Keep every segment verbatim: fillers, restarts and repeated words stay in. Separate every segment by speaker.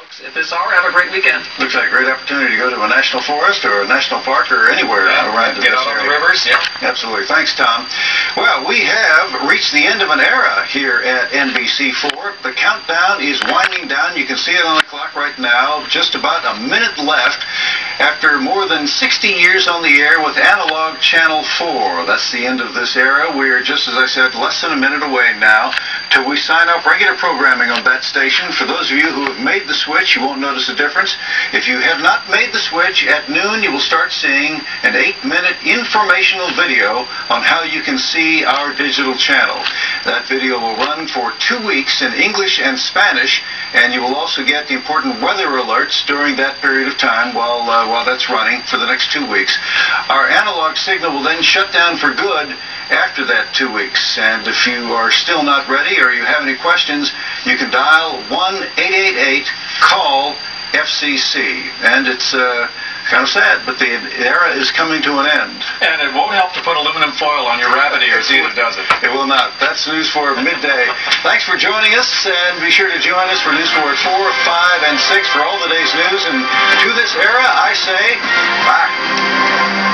Speaker 1: folks. If this hour, have a great weekend.
Speaker 2: Looks like a great opportunity to go to a national forest or a national park or anywhere
Speaker 1: yeah,
Speaker 2: around
Speaker 1: get
Speaker 2: this
Speaker 1: out on
Speaker 2: area.
Speaker 1: the rivers. Yeah.
Speaker 2: Absolutely. Thanks, Tom. Well, we have reached the end of an era here at N B C four. The countdown is winding down. You can see it on the clock right now. Just about a minute left after more than sixty years on the air with analog channel four. That's the end of this era. We're just, as I said, less than a minute away now till we sign off regular programming on that station. For those of you who have made the switch, you won't notice a difference. If you have not made the switch, at noon you will start seeing an eight-minute informational video on how you can see our digital channel. That video will run for two weeks in English and Spanish, and you will also get the important weather alerts during that period of time while, uh, while that's running for the next two weeks. Our analog signal will then shut down for good after that two weeks. And if you are still not ready or you have any questions, you can dial one eight eight eight call F C C. And it's uh, kind of sad, but the era is coming to an end.
Speaker 1: And it won't help to put aluminum foil on your rabbit ears either, does it?
Speaker 2: It will not. That's News four midday. Thanks for joining us, and be sure to join us for News four at four, five, and six for all the day's news. And to this era, I say bye.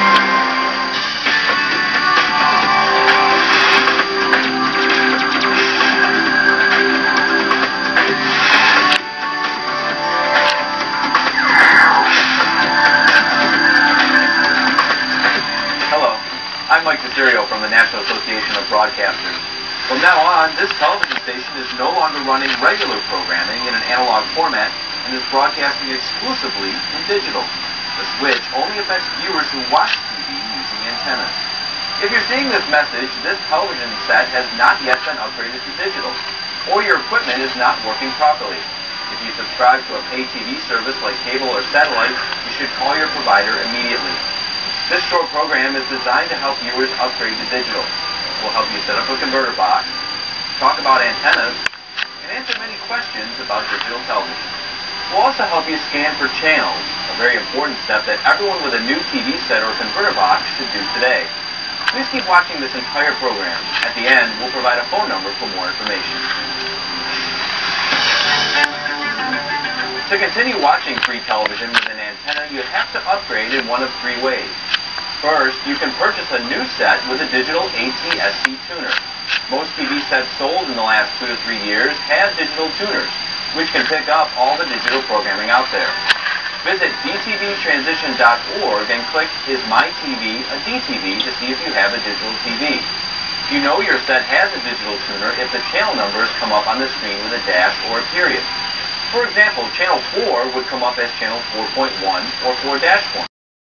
Speaker 3: I'm Serapio from the National Association of Broadcasters. From now on, this television station is no longer running regular programming in an analog format and is broadcasting exclusively in digital. The switch only affects viewers who watch T V using antennas. If you're seeing this message, this television set has not yet been upgraded to digital, or your equipment is not working properly. If you subscribe to a pay T V service like cable or satellite, you should call your provider immediately. This short program is designed to help viewers upgrade to digital. We'll help you set up a converter box, talk about antennas, and answer many questions about digital television. We'll also help you scan for channels, a very important step that everyone with a new T V set or converter box should do today. Please keep watching this entire program. At the end, we'll provide a phone number for more information. To continue watching free television with an antenna, you have to upgrade in one of three ways. First, you can purchase a new set with a digital A T S C tuner. Most T V sets sold in the last two to three years have digital tuners, which can pick up all the digital programming out there. Visit d t v transition dot org and click Is My T V a D T V to see if you have a digital T V. You know your set has a digital tuner if the channel numbers come up on the screen with a dash or a period. For example, channel four would come up as channel four point one or four dash one.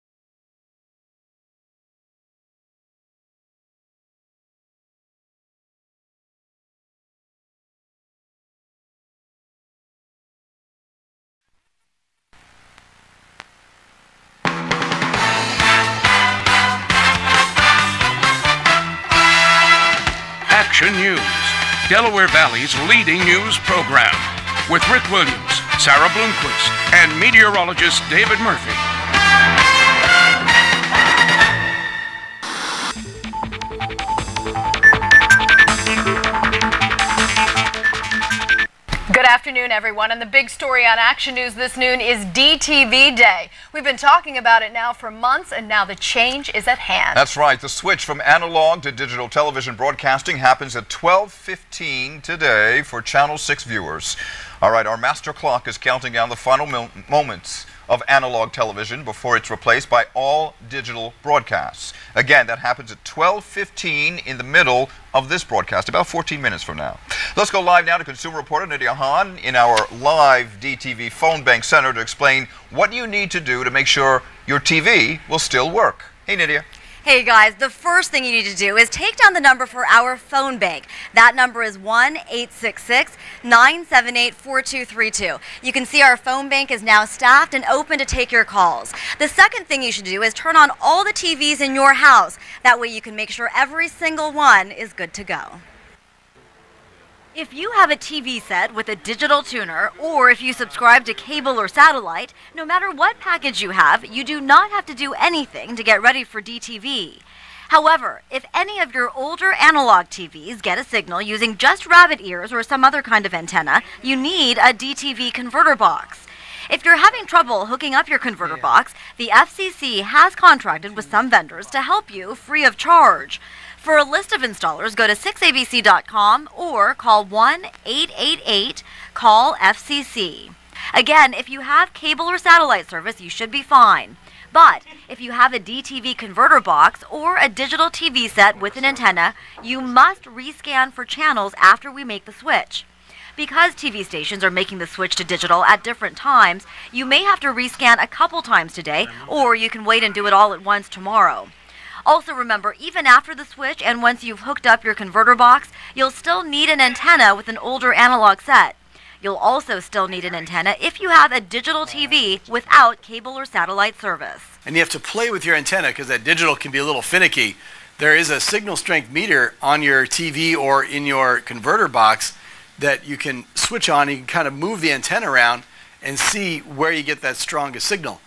Speaker 4: Action News, Delaware Valley's leading news program, with Rick Williams, Sarah Bloomquist, and meteorologist David Murphy.
Speaker 5: Good afternoon, everyone, and the big story on Action News this noon is D T V Day. We've been talking about it now for months, and now the change is at hand.
Speaker 6: That's right. The switch from analog to digital television broadcasting happens at twelve fifteen today for Channel six viewers. All right, our master clock is counting down the final moments of analog television before it's replaced by all digital broadcasts. Again, that happens at twelve fifteen in the middle of this broadcast, about fourteen minutes from now. Let's go live now to consumer reporter Nydia Hahn in our live D T V phone bank center to explain what you need to do to make sure your T V will still work. Hey, Nydia.
Speaker 7: Hey guys, the first thing you need to do is take down the number for our phone bank. That number is one eight six six, nine seven eight, four two three two. You can see our phone bank is now staffed and open to take your calls. The second thing you should do is turn on all the T Vs in your house. That way you can make sure every single one is good to go. If you have a T V set with a digital tuner, or if you subscribe to cable or satellite, no matter what package you have, you do not have to do anything to get ready for D T V. However, if any of your older analog T Vs get a signal using just rabbit ears or some other kind of antenna, you need a D T V converter box. If you're having trouble hooking up your converter box, the F C C has contracted with some vendors to help you free of charge. For a list of installers, go to six A B C dot com or call one eight eight eight call F C C. Again, if you have cable or satellite service, you should be fine. But if you have a D T V converter box or a digital T V set with an antenna, you must rescan for channels after we make the switch. Because T V stations are making the switch to digital at different times, you may have to rescan a couple times today, or you can wait and do it all at once tomorrow. Also remember, even after the switch and once you've hooked up your converter box, you'll still need an antenna with an older analog set. You'll also still need an antenna if you have a digital T V without cable or satellite service.
Speaker 8: And you have to play with your antenna because that digital can be a little finicky. There is a signal strength meter on your T V or in your converter box that you can switch on. You can kind of move the antenna around and see where you get that strongest signal.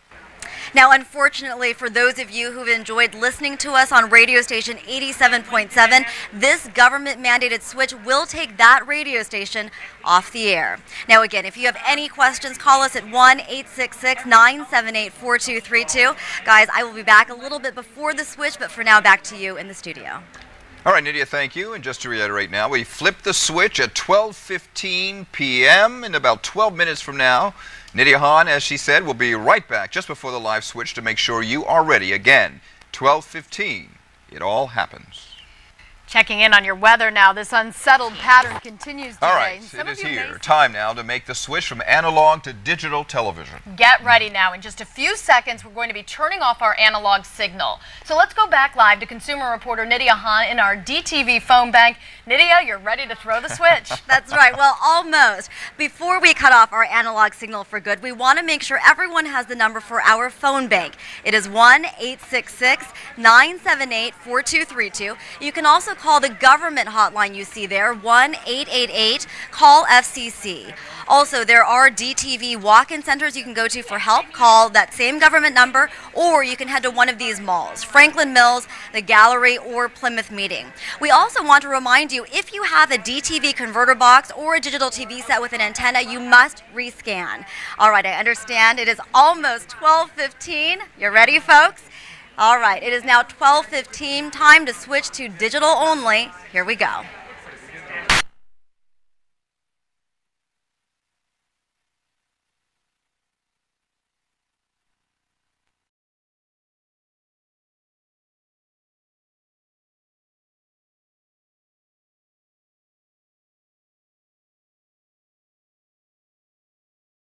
Speaker 7: Now, unfortunately, for those of you who've enjoyed listening to us on radio station eighty-seven point seven, this government-mandated switch will take that radio station off the air. Now, again, if you have any questions, call us at one eight six six, nine seven eight, four two three two. Guys, I will be back a little bit before the switch, but for now, back to you in the studio.
Speaker 6: All right, Nydia, thank you. And just to reiterate now, we flip the switch at twelve fifteen p m in about twelve minutes from now. Nydia Hahn, as she said, will be right back just before the live switch to make sure you are ready. Again, twelve fifteen, it all happens.
Speaker 5: Checking in on your weather now. This unsettled pattern continues today.
Speaker 6: All right, it is here. Time now to make the switch from analog to digital television.
Speaker 5: Get ready now. In just a few seconds, we're going to be turning off our analog signal. So let's go back live to consumer reporter Nydia Hahn in our D T V phone bank. Nydia, you're ready to throw the switch.
Speaker 7: That's right. Well, almost. Before we cut off our analog signal for good, we want to make sure everyone has the number for our phone bank. It is one eight six six, nine seven eight, four two three two. You can also call the government hotline you see there, one eight eight eight, call F C C. Also, there are D T V walk-in centers you can go to for help. Call that same government number, or you can head to one of these malls, Franklin Mills, the Gallery, or Plymouth Meeting. We also want to remind you, if you have a D T V converter box or a digital T V set with an antenna, you must rescan. All right, I understand it is almost twelve fifteen. You ready, folks? All right, it is now twelve fifteen, time to switch to digital only. Here we go.